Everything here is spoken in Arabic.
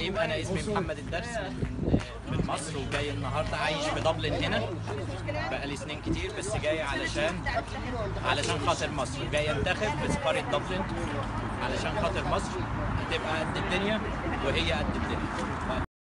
الرحيم. انا اسمي محمد الدرس من مصر، وجاي النهارده عايش في دبلن هنا بقالي سنين كتير، بس جاي علشان خاطر مصر، جاي انتخب في سفارة دبلن علشان خاطر مصر هتبقى قد الدنيا وهي قد الدنيا.